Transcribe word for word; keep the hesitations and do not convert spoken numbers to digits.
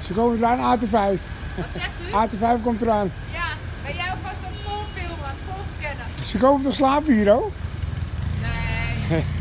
Ze komen eraan, A T vijf. Wat zegt u? A T vijf komt eraan. Ja, ben jij alvast aan het volfilmen, aan het volverkennen? Ze komen toch slapen hier, hoor? Nee.